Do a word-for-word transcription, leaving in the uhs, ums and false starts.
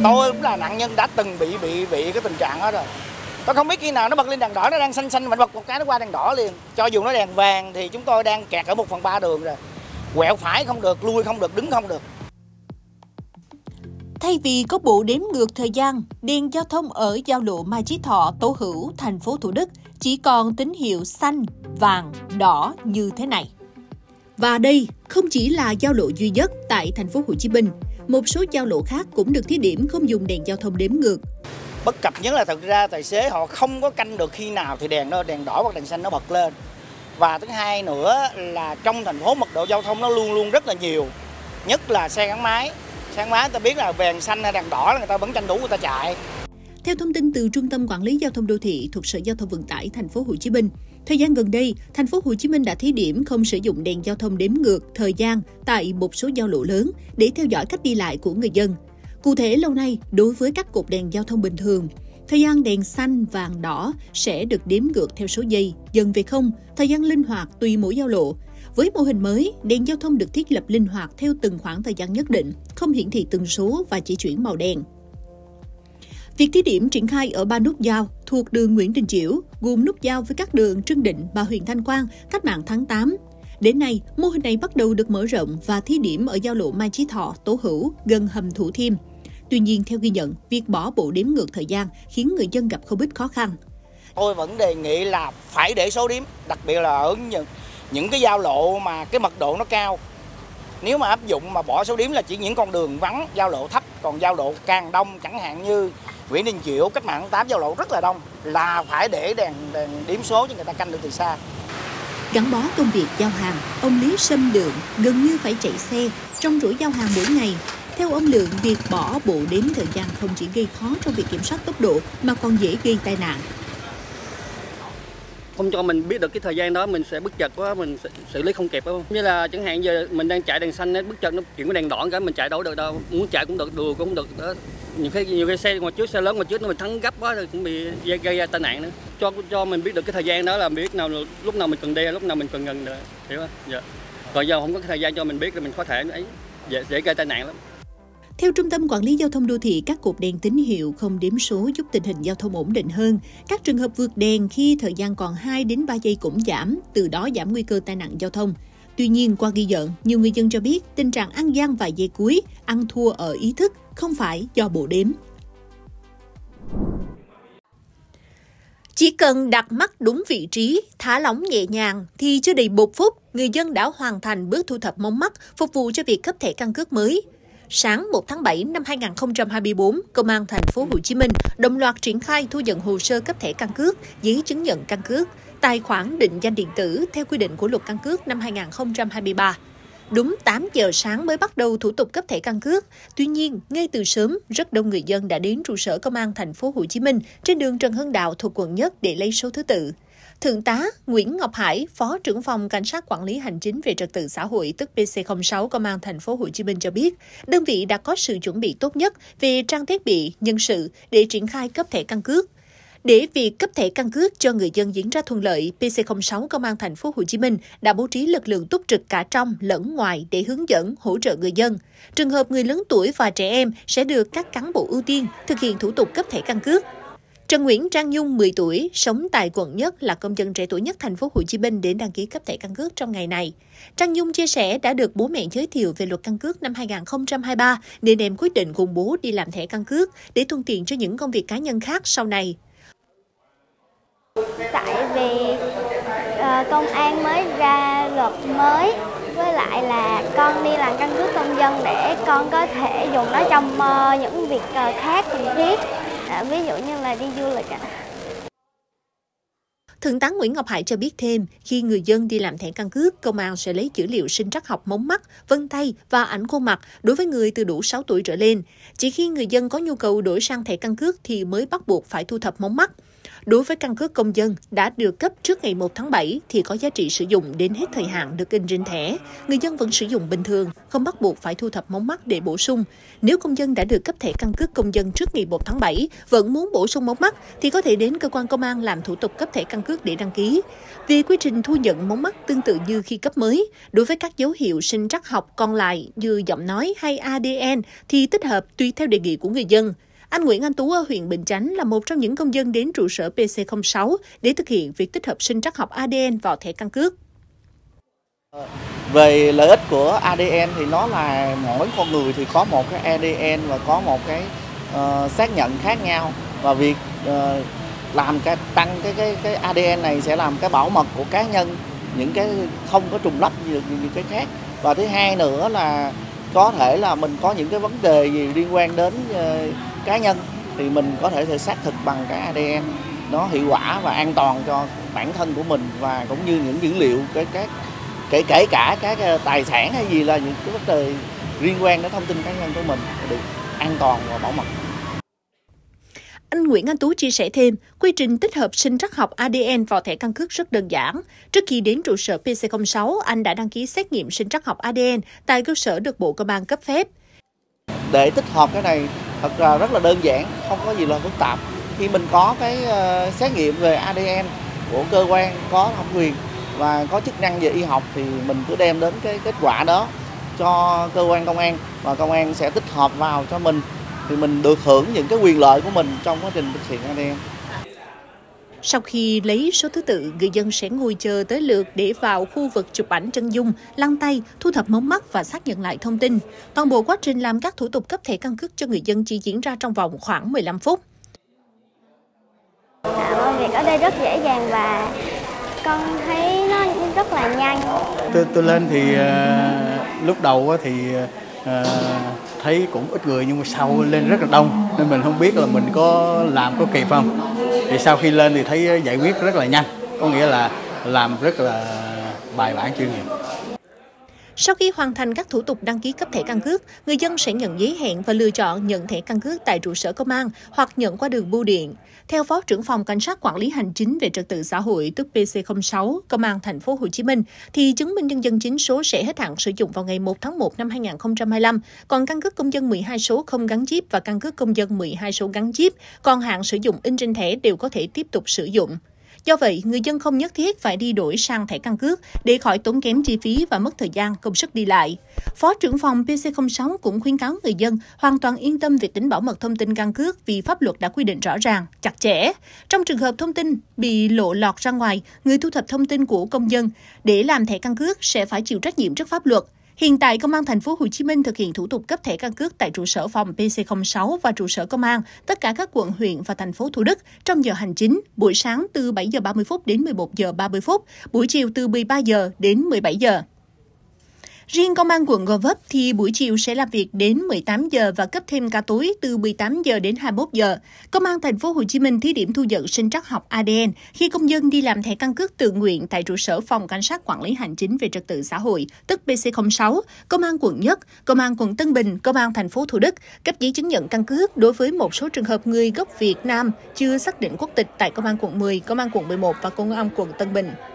Tôi cũng là nạn nhân đã từng bị bị bị cái tình trạng đó rồi. Tôi không biết khi nào nó bật lên đèn đỏ, nó đang xanh xanh, mình bật một cái nó qua đèn đỏ liền. Cho dù nó đèn vàng thì chúng tôi đang kẹt ở một phần ba đường rồi. Quẹo phải không được, lui không được, đứng không được. Thay vì có bộ đếm ngược thời gian, đèn giao thông ở giao lộ Mai Chí Thọ, Tô Hữu, thành phố Thủ Đức chỉ còn tín hiệu xanh, vàng, đỏ như thế này. Và đây không chỉ là giao lộ duy nhất tại thành phố Hồ Chí Minh, một số giao lộ khác cũng được thí điểm không dùng đèn giao thông đếm ngược. Bất cập nhất là thực ra tài xế họ không có canh được khi nào thì đèn nó đèn đỏ hoặc đèn xanh nó bật lên. Và thứ hai nữa là trong thành phố mật độ giao thông nó luôn luôn rất là nhiều, nhất là xe gắn máy. Xe gắn máy ta biết là vàng xanh hay đèn đỏ là người ta vẫn tranh thủ người ta chạy. Theo thông tin từ Trung tâm Quản lý Giao thông Đô thị thuộc Sở Giao thông Vận tải thành phố Hồ Chí Minh, thời gian gần đây, thành phố Hồ Chí Minh đã thí điểm không sử dụng đèn giao thông đếm ngược thời gian tại một số giao lộ lớn để theo dõi cách đi lại của người dân. Cụ thể, lâu nay, đối với các cột đèn giao thông bình thường, thời gian đèn xanh, vàng, đỏ sẽ được đếm ngược theo số giây, dần về không, thời gian linh hoạt tùy mỗi giao lộ. Với mô hình mới, đèn giao thông được thiết lập linh hoạt theo từng khoảng thời gian nhất định, không hiển thị tần số và chỉ chuyển màu đèn. Việc thí điểm triển khai ở ba nút giao thuộc đường Nguyễn Đình Chiểu, gồm nút giao với các đường Trương Định và Huyện Thanh Quan, Cách mạng tháng tám. Đến nay, mô hình này bắt đầu được mở rộng và thí điểm ở giao lộ Mai Chí Thọ, Tô Hữu, gần hầm Thủ Thiêm. Tuy nhiên, theo ghi nhận, việc bỏ bộ đếm ngược thời gian khiến người dân gặp không ít khó khăn. Tôi vẫn đề nghị là phải để số đếm, đặc biệt là ở những, những cái giao lộ mà cái mật độ nó cao. Nếu mà áp dụng mà bỏ số đếm là chỉ những con đường vắng, giao lộ thấp, còn giao lộ càng đông, chẳng hạn như Nguyễn Đình Chiểu, Cách mạng tháng tám, giao lộ rất là đông, là phải để đèn, đèn đếm số cho người ta canh được từ xa. Gắn bó công việc giao hàng, ông Lý Sâm Lượng gần như phải chạy xe trong chuỗi giao hàng mỗi ngày. Theo ông Lượng, việc bỏ bộ đếm thời gian không chỉ gây khó trong việc kiểm soát tốc độ mà còn dễ gây tai nạn. Không cho mình biết được cái thời gian đó, mình sẽ bất chợt quá, mình sẽ xử lý không kịp đâu. Như là chẳng hạn giờ mình đang chạy đèn xanh, bất chợt nó chuyển cái đèn đỏ cái mình chạy đâu được đâu, muốn chạy cũng được, đùa cũng được đó. Nhiều cái nhiều cái xe ngoài trước, xe lớn ngoài trước nó mình thắng gấp quá rồi cũng bị gây, gây ra tai nạn nữa. Cho cho mình biết được cái thời gian đó là biết nào lúc nào mình cần đe, lúc nào mình cần ngừng được, hiểu không? Dạ. Còn giờ không có cái thời gian cho mình biết thì mình có thể ấy dễ, dễ gây tai nạn lắm. Theo Trung tâm Quản lý Giao thông Đô thị, các cột đèn tín hiệu không đếm số giúp tình hình giao thông ổn định hơn. Các trường hợp vượt đèn khi thời gian còn hai đến ba giây cũng giảm, từ đó giảm nguy cơ tai nạn giao thông. Tuy nhiên, qua ghi nhận, nhiều người dân cho biết tình trạng ăn gian vài giây cuối, ăn thua ở ý thức, không phải do bộ đếm. Chỉ cần đặt mắt đúng vị trí, thả lỏng nhẹ nhàng thì chưa đầy một phút, người dân đã hoàn thành bước thu thập mống mắt phục vụ cho việc cấp thẻ căn cước mới. Sáng một tháng bảy năm hai nghìn không trăm hai mươi tư, Công an thành phố Hồ Chí Minh đồng loạt triển khai thu nhận hồ sơ cấp thẻ căn cước, giấy chứng nhận căn cước, tài khoản định danh điện tử theo quy định của Luật Căn cước năm hai nghìn không trăm hai mươi ba. Đúng tám giờ sáng mới bắt đầu thủ tục cấp thẻ căn cước. Tuy nhiên, ngay từ sớm, rất đông người dân đã đến trụ sở Công an thành phố Hồ Chí Minh trên đường Trần Hưng Đạo thuộc quận Nhất để lấy số thứ tự. Thượng tá Nguyễn Ngọc Hải, Phó trưởng phòng Cảnh sát Quản lý Hành chính về Trật tự xã hội tức P C không sáu Công an thành phố Hồ Chí Minh cho biết, đơn vị đã có sự chuẩn bị tốt nhất về trang thiết bị, nhân sự để triển khai cấp thẻ căn cước. Để việc cấp thẻ căn cước cho người dân diễn ra thuận lợi, P C không sáu Công an thành phố Hồ Chí Minh đã bố trí lực lượng túc trực cả trong lẫn ngoài để hướng dẫn, hỗ trợ người dân. Trường hợp người lớn tuổi và trẻ em sẽ được các cán bộ ưu tiên thực hiện thủ tục cấp thẻ căn cước. Trần Nguyễn Trang Nhung, mười tuổi, sống tại quận Nhất, là công dân trẻ tuổi nhất thành phố Hồ Chí Minh đến đăng ký cấp thẻ căn cước trong ngày này. Trang Nhung chia sẻ đã được bố mẹ giới thiệu về Luật Căn cước năm hai nghìn không trăm hai mươi ba nên em quyết định cùng bố đi làm thẻ căn cước để thuận tiện cho những công việc cá nhân khác sau này. Tại vì uh, công an mới ra luật mới, với lại là con đi làm căn cước công dân để con có thể dùng nó trong uh, những việc uh, khác cần thiết, uh, ví dụ như là đi du lịch ạ. Thượng tá Nguyễn Ngọc Hải cho biết thêm, khi người dân đi làm thẻ căn cước, công an sẽ lấy dữ liệu sinh trắc học mống mắt, vân tay và ảnh khuôn mặt đối với người từ đủ sáu tuổi trở lên. Chỉ khi người dân có nhu cầu đổi sang thẻ căn cước thì mới bắt buộc phải thu thập mống mắt. Đối với căn cước công dân đã được cấp trước ngày một tháng bảy thì có giá trị sử dụng đến hết thời hạn được in trên thẻ. Người dân vẫn sử dụng bình thường, không bắt buộc phải thu thập mống mắt để bổ sung. Nếu công dân đã được cấp thẻ căn cước công dân trước ngày một tháng bảy, vẫn muốn bổ sung mống mắt thì có thể đến cơ quan công an làm thủ tục cấp thẻ căn cước để đăng ký. Vì quy trình thu nhận mống mắt tương tự như khi cấp mới, đối với các dấu hiệu sinh trắc học còn lại như giọng nói hay a đê en thì tích hợp tùy theo đề nghị của người dân. Anh Nguyễn Anh Tú ở huyện Bình Chánh là một trong những công dân đến trụ sở pê xê không sáu để thực hiện việc tích hợp sinh trắc học a đê en vào thẻ căn cước. Về lợi ích của a đê en thì nó là mỗi con người thì có một cái a đê en và có một cái uh, xác nhận khác nhau, và việc uh, làm cái tăng cái cái cái a đê en này sẽ làm cái bảo mật của cá nhân, những cái không có trùng lắp như những cái khác. Và thứ hai nữa là có thể là mình có những cái vấn đề gì liên quan đến uh, cá nhân thì mình có thể, thể xác thực bằng cái a đê en nó hiệu quả và an toàn cho bản thân của mình, và cũng như những dữ liệu cái các kể kể cả các tài sản hay gì là những cái vấn đề liên quan đến thông tin cá nhân của mình được an toàn và bảo mật. Anh Nguyễn Anh Tú chia sẻ thêm, quy trình tích hợp sinh trắc học a đê en vào thẻ căn cước rất đơn giản. Trước khi đến trụ sở pê xê không sáu, anh đã đăng ký xét nghiệm sinh trắc học a đê en tại cơ sở được Bộ Công an cấp phép. Để tích hợp cái này thật ra rất là đơn giản, không có gì là phức tạp. Khi mình có cái uh, xét nghiệm về a đê en của cơ quan có thẩm quyền và có chức năng về y học thì mình cứ đem đến cái kết quả đó cho cơ quan công an, và công an sẽ tích hợp vào cho mình thì mình được hưởng những cái quyền lợi của mình trong quá trình thực hiện a đê en. Sau khi lấy số thứ tự, người dân sẽ ngồi chờ tới lượt để vào khu vực chụp ảnh chân dung, lăn tay, thu thập mống mắt và xác nhận lại thông tin. Toàn bộ quá trình làm các thủ tục cấp thẻ căn cước cho người dân chỉ diễn ra trong vòng khoảng mười lăm phút. Dạ, việc ở đây rất dễ dàng và con thấy nó rất là nhanh. Tôi, tôi lên thì uh, lúc đầu thì uh, thấy cũng ít người, nhưng mà sau lên rất là đông nên mình không biết là mình có làm có kịp không. Thì sau khi lên thì thấy giải quyết rất là nhanh, có nghĩa là làm rất là bài bản chuyên nghiệp. Sau khi hoàn thành các thủ tục đăng ký cấp thẻ căn cước, người dân sẽ nhận giấy hẹn và lựa chọn nhận thẻ căn cước tại trụ sở công an hoặc nhận qua đường bưu điện. Theo Phó trưởng phòng Cảnh sát Quản lý Hành chính về Trật tự xã hội tức pê xê không sáu, Công an Thành phố Hồ Chí Minh, thì chứng minh nhân dân chính số sẽ hết hạn sử dụng vào ngày một tháng một năm hai nghìn không trăm hai mươi lăm, còn căn cước công dân mười hai số không gắn chip và căn cước công dân mười hai số gắn chip, còn hạn sử dụng in trên thẻ đều có thể tiếp tục sử dụng. Do vậy, người dân không nhất thiết phải đi đổi sang thẻ căn cước để khỏi tốn kém chi phí và mất thời gian, công sức đi lại. Phó trưởng phòng pê xê không sáu cũng khuyến cáo người dân hoàn toàn yên tâm về tính bảo mật thông tin căn cước vì pháp luật đã quy định rõ ràng, chặt chẽ. Trong trường hợp thông tin bị lộ lọt ra ngoài, người thu thập thông tin của công dân để làm thẻ căn cước sẽ phải chịu trách nhiệm trước pháp luật. Hiện tại, Công an Thành phố Hồ Chí Minh thực hiện thủ tục cấp thẻ căn cước tại trụ sở phòng pê xê không sáu và trụ sở công an tất cả các quận, huyện và thành phố Thủ Đức trong giờ hành chính, buổi sáng từ bảy giờ ba mươi phút đến mười một giờ ba mươi phút, buổi chiều từ mười ba giờ đến mười bảy giờ. Riêng Công an quận Gò Vấp thì buổi chiều sẽ làm việc đến mười tám giờ và cấp thêm ca tối từ mười tám giờ đến hai mươi mốt giờ. Công an Thành phố Hồ Chí Minh thí điểm thu nhận sinh trắc học a đê en khi công dân đi làm thẻ căn cước tự nguyện tại trụ sở phòng Cảnh sát Quản lý Hành chính về Trật tự xã hội tức pê xê không sáu, Công an quận Nhất, Công an quận Tân Bình, Công an Thành phố Thủ Đức cấp giấy chứng nhận căn cước đối với một số trường hợp người gốc Việt Nam chưa xác định quốc tịch tại Công an quận mười, Công an quận mười một và Công an quận Tân Bình.